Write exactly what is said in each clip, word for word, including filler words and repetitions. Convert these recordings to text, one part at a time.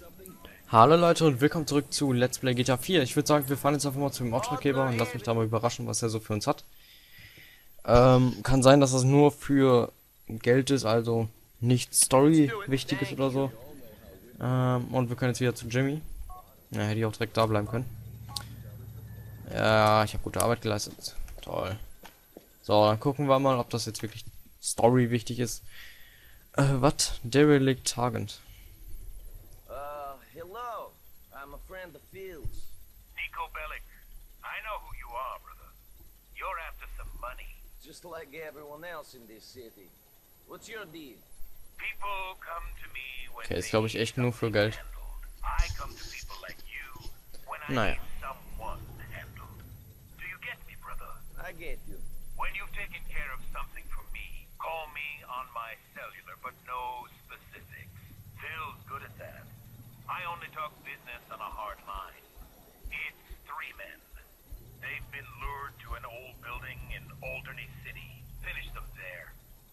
Hallo Leute und willkommen zurück zu Let's Play G T A vier. Ich würde sagen, wir fahren jetzt einfach mal zu dem Auftraggeber und lass mich da mal überraschen, was er so für uns hat. Ähm, kann sein, dass das nur für Geld ist, also nicht Story wichtig ist oder so. Ähm, und wir können jetzt wieder zu Jimmy. Ja, hätte ich auch direkt da bleiben können. Ja, ich habe gute Arbeit geleistet. Toll. So, dann gucken wir mal, ob das jetzt wirklich Story wichtig ist. Äh, was? Derelict Target. Uh, hello. I'm a friend of Phil's. Nico Bellic, I know who you are, brother. You're after some money. Just like everyone else in this city. What's your deal? People come to me when Okay, ist they glaube ich need echt nur für something Geld. handled. I come to people like you when I Naja. need someone handled. Do you get me, brother? I get you. When you've taken care of something for me, call me on my cellular, but no specifics. Phil's good at that. I only talk business on a hard line. It's three men. They've been lured to an old building in Alderney City. Finish them there.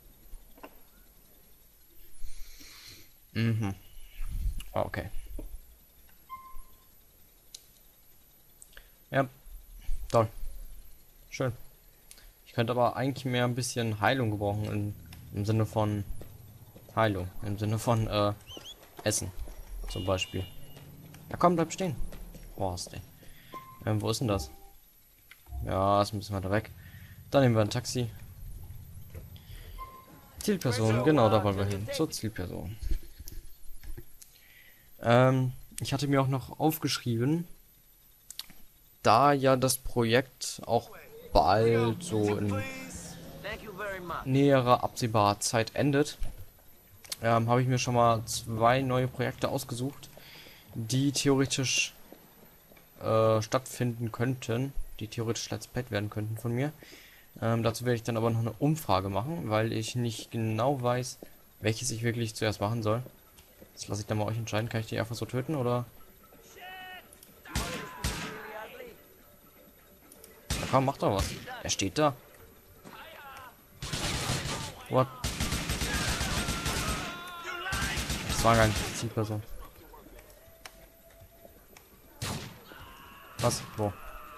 Mhm. Okay. Ja, toll. Schön. Ich könnte aber eigentlich mehr ein bisschen Heilung gebrauchen in, im Sinne von Heilung, im Sinne von äh, Essen zum Beispiel. Ja komm, bleib stehen. Horst, ey. Ähm, wo ist denn das? Ja, ist ein bisschen weiter weg. Dann nehmen wir ein Taxi. Zielperson, genau, da wollen wir hin. Zur Zielperson. Ähm, ich hatte mir auch noch aufgeschrieben, da ja das Projekt auch bald so in Thank you very much. näherer absehbarer Zeit endet, ähm, habe ich mir schon mal zwei neue Projekte ausgesucht, die theoretisch äh, stattfinden könnten, die theoretisch Let's Play werden könnten von mir. Ähm, dazu werde ich dann aber noch eine Umfrage machen, weil ich nicht genau weiß, welches ich wirklich zuerst machen soll. Das lasse ich dann mal euch entscheiden. Kann ich die einfach so töten oder? Na komm, mach doch was. Er steht da. What? Das war gar nicht die Zielperson. Was? Wo?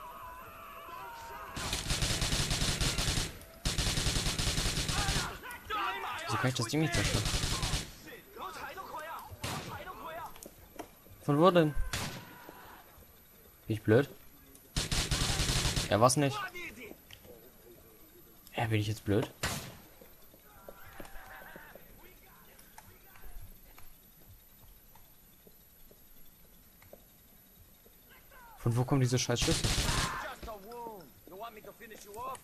Wieso kann ich das Ding nicht zerstören? Von wo denn? Bin ich blöd? Ja, was nicht? Ja, bin ich jetzt blöd? Von wo kommen diese scheiß Schüsse? Just a wound. You want me to finish you off?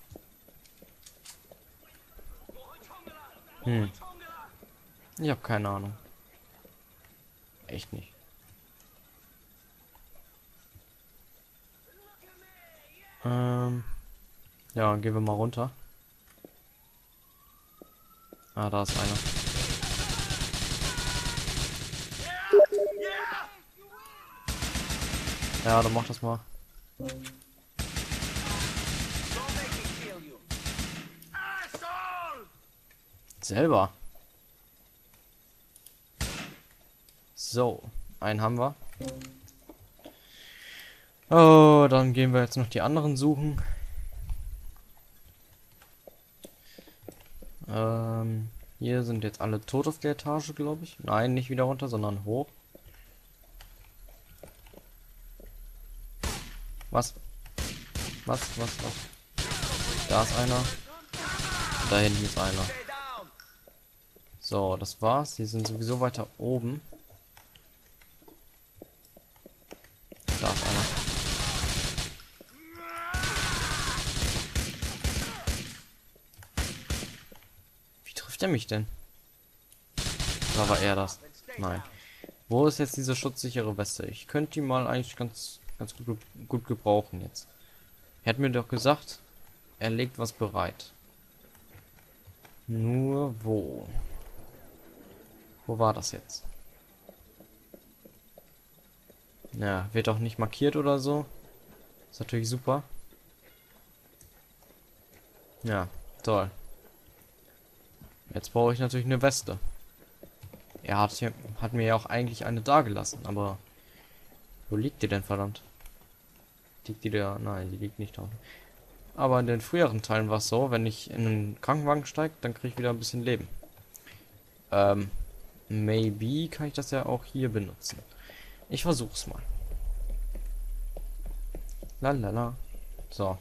Hm. Ich habe keine Ahnung. Echt nicht. Ähm. Ja, gehen wir mal runter. Ah, da ist einer. Ja, dann mach das mal. Don't make me kill you. Asshole! Selber. So, einen haben wir. Oh, dann gehen wir jetzt noch die anderen suchen. Ähm, hier sind jetzt alle tot auf der Etage, glaube ich. Nein, nicht wieder runter, sondern hoch. Was? Was, was, was? Da ist einer. Da hinten ist einer. Stay down. So, das war's. Die sind sowieso weiter oben. Da ist einer. Wie trifft er mich denn? Oder war er das? Nein. Wo ist jetzt diese schutzsichere Weste? Ich könnte die mal eigentlich ganz, ganz gut, gut gebrauchen jetzt. Er hat mir doch gesagt, er legt was bereit. Nur wo? Wo war das jetzt? Ja, wird auch nicht markiert oder so. Ist natürlich super. Ja, toll. Jetzt brauche ich natürlich eine Weste. Er hat, hier, hat mir ja auch eigentlich eine dagelassen, aber wo liegt die denn, verdammt? Liegt die da? Nein, die liegt nicht da. Aber in den früheren Teilen war es so, wenn ich in einen Krankenwagen steige, dann kriege ich wieder ein bisschen Leben. Ähm, maybe kann ich das ja auch hier benutzen. Ich versuch's mal. Lalala. So.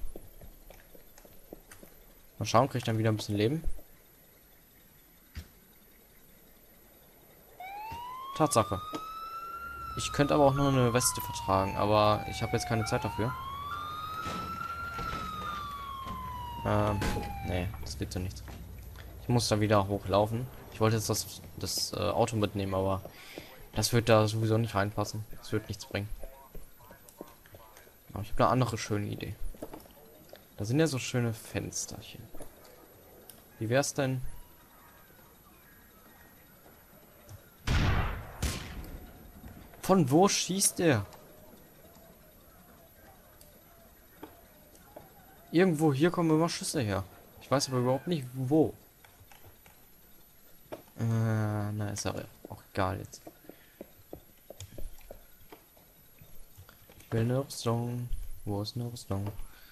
Mal schauen, kriege ich dann wieder ein bisschen Leben. Tatsache. Ich könnte aber auch nur eine Weste vertragen, aber ich habe jetzt keine Zeit dafür. Ähm, nee, das wird so nichts. Ich muss da wieder hochlaufen. Ich wollte jetzt das, das äh, Auto mitnehmen, aber das wird da sowieso nicht reinpassen. Das wird nichts bringen. Aber ich habe eine andere schöne Idee. Da sind ja so schöne Fensterchen. Wie wär's denn? Von wo schießt der? Irgendwo hier kommen immer Schüsse her. Ich weiß aber überhaupt nicht wo. Äh, na, ist aber auch egal jetzt. Ich will eine Rüstung. Wo ist eine Rüstung?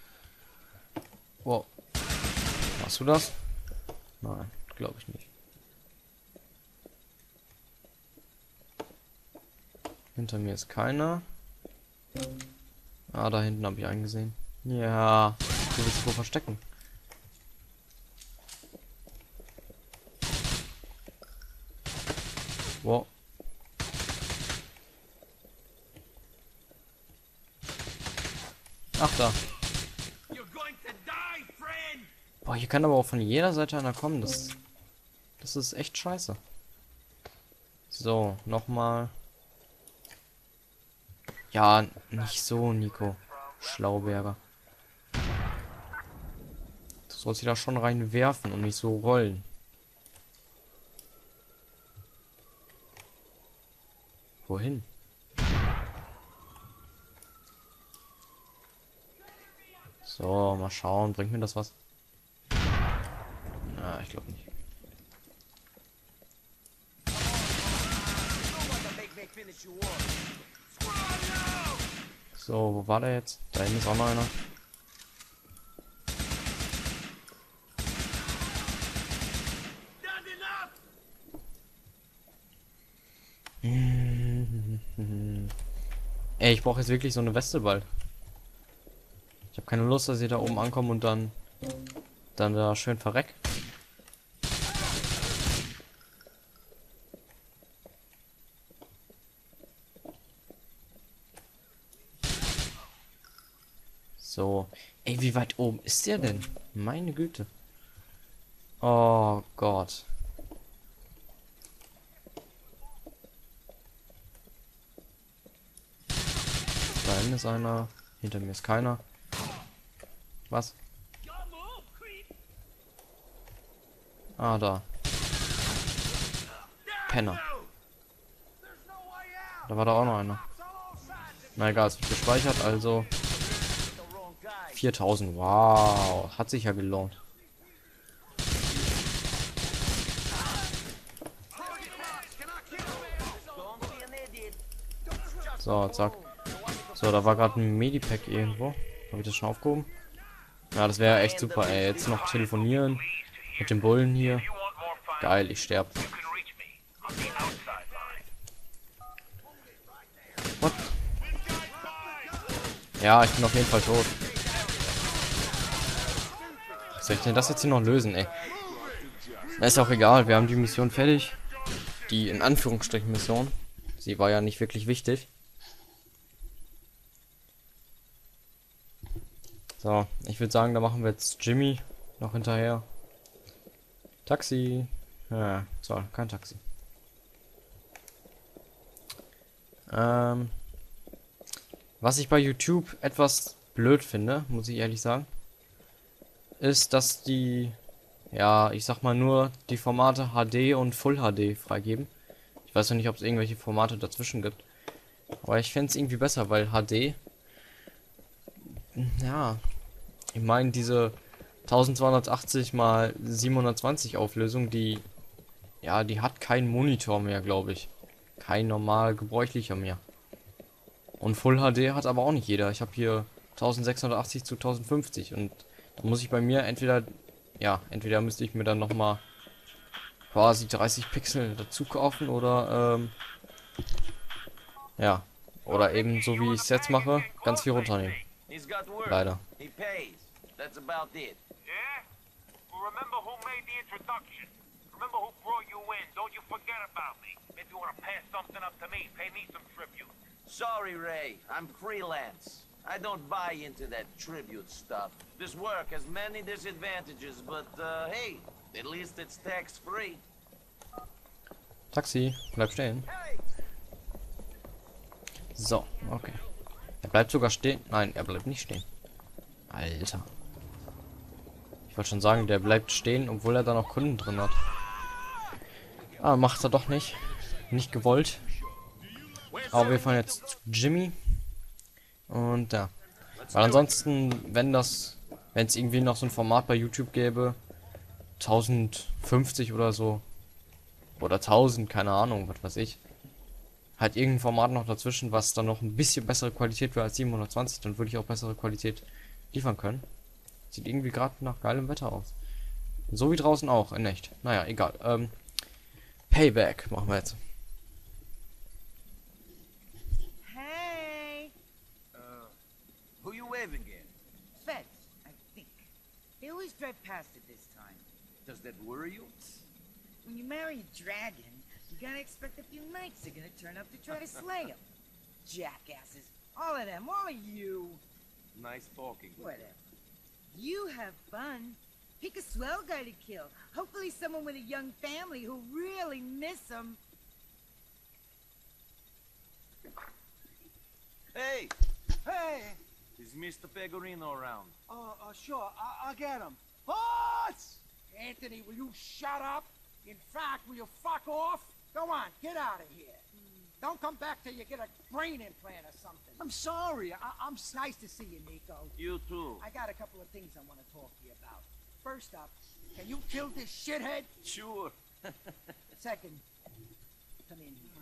Wow. Machst du das? Nein, glaube ich nicht. Hinter mir ist keiner. Ah, da hinten habe ich einen gesehen. Ja, du willst dich wo verstecken. Wow. Ach da. Boah, hier kann aber auch von jeder Seite einer kommen. Das, das ist echt scheiße. So, nochmal. Ja, nicht so, Nico. Schlauberger. Du sollst sie da schon reinwerfen und nicht so rollen. Wohin? So, mal schauen. Bringt mir das was? Na, ich glaube nicht. So, wo war der jetzt? Da hinten ist auch noch einer. Ey, ich brauche jetzt wirklich so eine Weste bald. Ich habe keine Lust, dass ihr da oben ankommt und dann dann da schön verreckt. So. Ey, wie weit oben ist der denn? Meine Güte. Oh Gott. Da hinten ist einer. Hinter mir ist keiner. Was? Ah, da. Penner. Da war da auch noch einer. Na egal, es wird gespeichert, also viertausend. Wow, hat sich ja gelohnt. So, zack. So, da war gerade ein Medipack irgendwo. Habe ich das schon aufgehoben? Ja, das wäre echt super, ey. Jetzt noch telefonieren mit dem Bullen hier. Geil, ich sterbe. What? Ja, ich bin auf jeden Fall tot. Soll ich denn das jetzt hier noch lösen, ey? Na, ist auch egal, wir haben die Mission fertig. Die in Anführungsstrichen Mission. Sie war ja nicht wirklich wichtig. So, ich würde sagen, da machen wir jetzt Jimmy noch hinterher. Taxi. Ja, so, kein Taxi. Ähm, was ich bei YouTube etwas blöd finde, muss ich ehrlich sagen, ist, dass die, ja, ich sag mal nur die Formate H D und Full H D freigeben. Ich weiß noch nicht, ob es irgendwelche Formate dazwischen gibt. Aber ich fände es irgendwie besser, weil H D, ja, ich meine diese zwölfhundertachtzig mal siebenhundertzwanzig Auflösung, die ja, die hat keinen Monitor mehr, glaube ich. Kein normal gebräuchlicher mehr. Und Full H D hat aber auch nicht jeder. Ich habe hier eintausendsechshundertachtzig zu tausendfünfzig und da muss ich bei mir entweder, ja, entweder müsste ich mir dann noch mal quasi dreißig Pixel dazu kaufen oder, ähm, ja, oder eben so wie ich es jetzt mache, ganz viel runternehmen. He's got work. Leider. He pays. That's about it. Yeah? Well, remember who made the introduction. Remember who brought you in. Don't you forget about me. If you want to pass something up to me, pay me some tribute. Sorry, Ray. I'm freelance. I don't buy into that tribute stuff. This work has many disadvantages, but uh, hey, at least it's tax-free. Taxi, bleib stehen. So, okay. Er bleibt sogar stehen. Nein, er bleibt nicht stehen. Alter. Ich wollte schon sagen, der bleibt stehen, obwohl er da noch Kunden drin hat. Ah, macht er doch nicht. Nicht gewollt. Aber wir fahren jetzt zu Jimmy. Und ja. Weil ansonsten, wenn das, wenn es irgendwie noch so ein Format bei YouTube gäbe, tausendfünfzig oder so, oder tausend, keine Ahnung, was weiß ich, halt irgendein Format noch dazwischen, was dann noch ein bisschen bessere Qualität wäre als siebenhundertzwanzig, dann würde ich auch bessere Qualität liefern können. Sieht irgendwie gerade nach geilem Wetter aus. So wie draußen auch, in echt. Naja, egal. Ähm, Payback machen wir jetzt. Hey, Uh, who you waving at? feds, I think. They always drive past it this time. Does that worry you? When you marry a dragon, you gotta expect a few knights are gonna turn up to try to slay him. Jackasses. All of them, all of you. Nice talking. Whatever. You have fun. Pick a swell guy to kill. Hopefully someone with a young family who'll really miss him. Hey, Hey! is Mister Pegorino around? Uh, uh, sure, I I'll get him. Boss! Anthony, will you shut up? In fact, will you fuck off? Go on, get out of here. Don't come back till you get a brain implant or something. I'm sorry. I I'm s- nice to see you, Nico. You too. I got a couple of things I want to talk to you about. First up, can you kill this shithead? Sure. Second, come in here.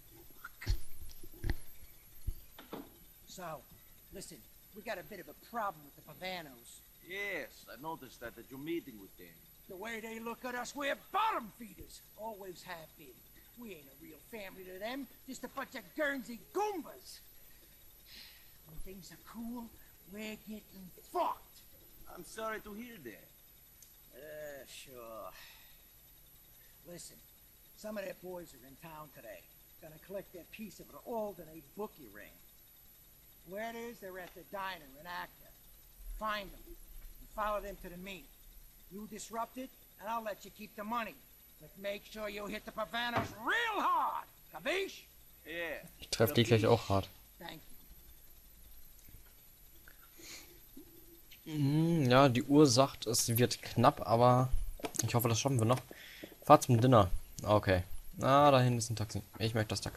So, listen, we got a bit of a problem with the Pavanos. Yes, I noticed that at your meeting with them. The way they look at us, we're bottom feeders. Always have been. We ain't a real family to them, just a bunch of Guernsey Goombas. When things are cool, we're getting fucked. I'm sorry to hear that. Uh, sure. Listen, some of their boys are in town today. Gonna collect their piece of an Alderney bookie ring. Where it is, they're at the diner in Acta. Find them and follow them to the meet. You disrupt it, and I'll let you keep the money. But make sure you hit the Pavanos real hard. Capiche? Yeah. Ich treffe die gleich auch hart. Thank you. Hm, ja, die Uhr sagt, es wird knapp, aber ich hoffe, das schaffen wir noch. Fahrt zum Dinner. Okay. Ah, da hinten ist ein Taxi. Ich möchte das Taxi.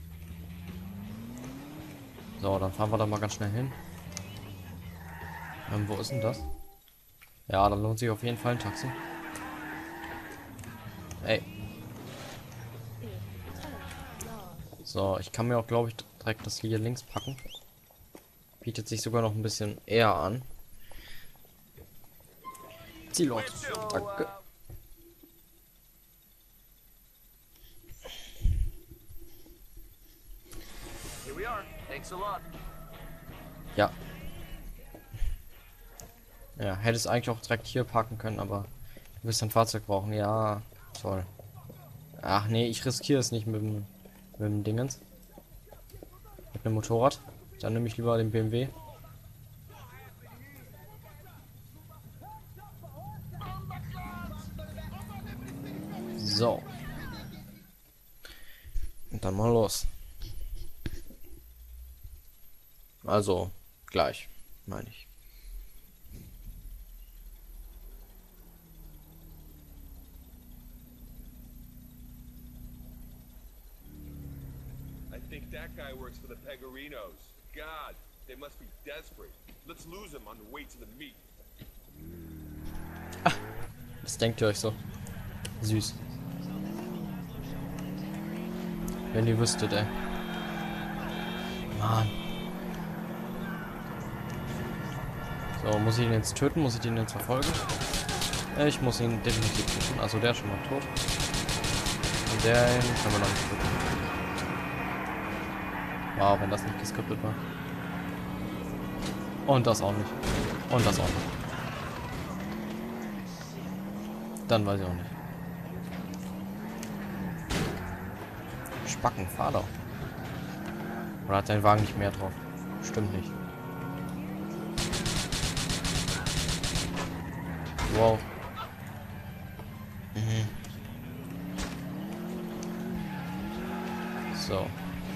So, dann fahren wir da mal ganz schnell hin. Ähm, wo ist denn das? Ja, dann lohnt sich auf jeden Fall ein Taxi. Ey. So, ich kann mir auch, glaube ich, direkt das hier links packen. Bietet sich sogar noch ein bisschen eher an. Zielort. Danke. Here we are. Thanks a lot. Ja. Ja, hätte es eigentlich auch direkt hier parken können, aber du wirst ein Fahrzeug brauchen. Ja, toll. Ach nee, ich riskiere es nicht mit dem, mit dem Dingens. Mit einem Motorrad. Dann nehme ich lieber den B M W. So. Und dann mal los. Also, gleich, meine ich. I think that guy works for the Pegorinos. God, they must be desperate. Let's lose him on the way to the meet. Das denkt ihr euch so. Süß. Wenn ihr wüsstet, ey. Mann. So, muss ich ihn jetzt töten? Muss ich ihn jetzt verfolgen? Ich muss ihn definitiv töten. Also der ist schon mal tot. Und der kann man noch nicht töten. Wow, wenn das nicht geskriptet war. Und das auch nicht. Und das auch nicht. Dann weiß ich auch nicht. Spacken, fahr doch. Oder hat dein Wagen nicht mehr drauf? Stimmt nicht. Wow. Mhm. So.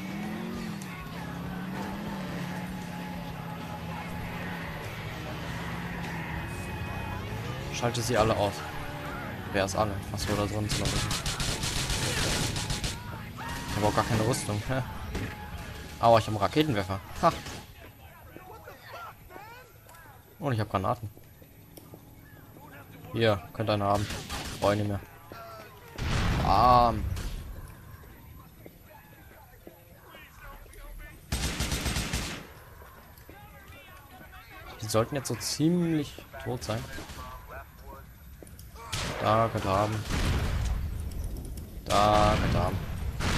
Schalte sie alle aus. Wer ist alle? Achso, oder sonst noch. Ich habe auch gar keine Rüstung. Hä? Aber ich habe einen Raketenwerfer. Ha. Und ich habe Granaten. Hier, könnt einer haben. Brauche ich nicht mehr. Bam. Die sollten jetzt so ziemlich tot sein. Da könnt ihr haben. Da könnt ihr haben.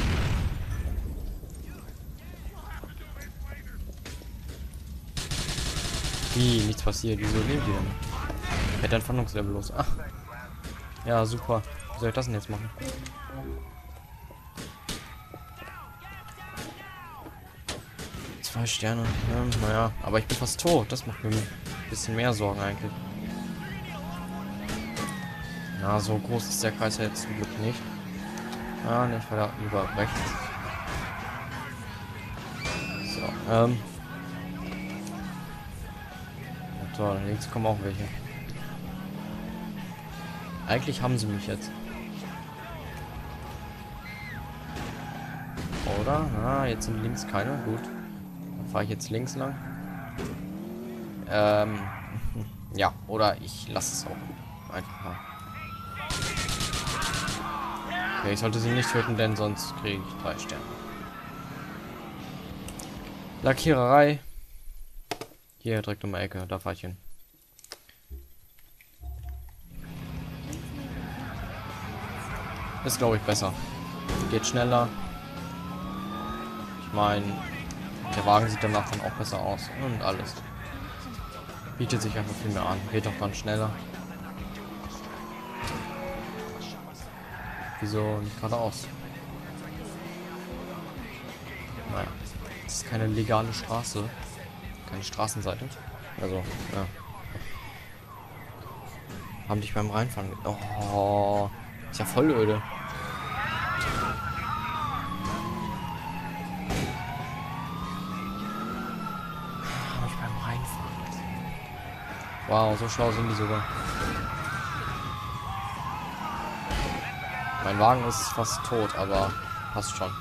Wie, nichts passiert. Wieso lebt die denn? Wer hat ein Fandungslevel los? Ach. Ja, super. Wie soll ich das denn jetzt machen? Zwei Sterne. Ja, naja, aber ich bin fast tot. Das macht mir ein bisschen mehr Sorgen eigentlich. Na, so groß ist der Kreis ja jetzt zum Glück nicht. Ah, ne, ich war da lieber rechts. So, ähm. Ja, toll, links kommen auch welche. Eigentlich haben sie mich jetzt. Oder? Ah, jetzt sind links keine. Gut. Dann fahre ich jetzt links lang. Ähm. Ja, oder ich lasse es auch. Einfach mal. Okay, ich sollte sie nicht töten, denn sonst kriege ich drei Sterne. Lackiererei. Hier direkt um die Ecke, da fahre ich hin. Ist, glaube ich, besser. Geht schneller. Ich meine, der Wagen sieht danach dann auch besser aus. Und alles. Bietet sich einfach viel mehr an. Geht auch dann schneller. Wieso nicht geradeaus? Naja. Das ist keine legale Straße. Keine Straßenseite. Also, ja. Haben dich beim Reinfahren. Oh. Ist ja voll öde. Hab ich beim Reinfahren. Wow, so schlau sind die sogar. Mein Wagen ist fast tot, aber passt schon.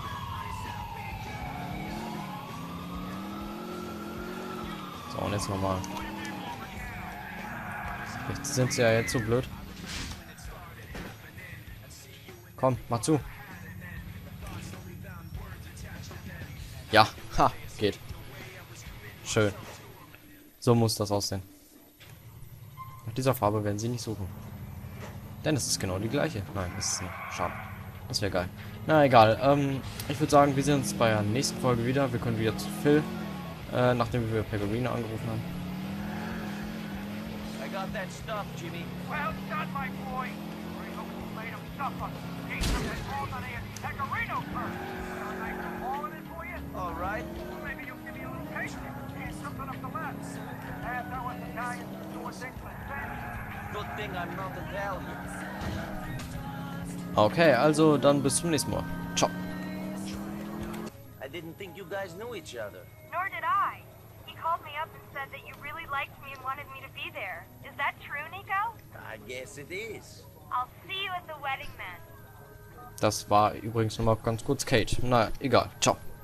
So, und jetzt nochmal. Jetzt sind sie ja jetzt so blöd. Komm, mach zu. Ja, ha, geht. Schön. So muss das aussehen. Nach dieser Farbe werden sie nicht suchen. Denn es ist genau die gleiche. Nein, das ist nicht. Schade. Das wäre geil. Na egal. Ähm, ich würde sagen, wir sehen uns bei der nächsten Folge wieder. Wir können wieder zu Phil, äh, nachdem wir Pecorino angerufen haben. I got that stuff, Jimmy. Well done, my boy. Ringo made him suffer. He took that Alderney and Pecorino first. Got a nice ball in it for you? All right. Well, maybe you'll give me a little taste. Here's something up the left. Half hour Italian doing things with Spanish. Good thing I'm not Italian. Okay, also dann bis zum nächsten Mal. Ciao. I didn't think you guys knew each other. Nor did I. He called me up and said that you really liked me and wanted me to be there. Is that true, Nico? I guess it is. I'll see you at the wedding then. Das war übrigens nochmal ganz kurz Kate. Na, egal. Ciao.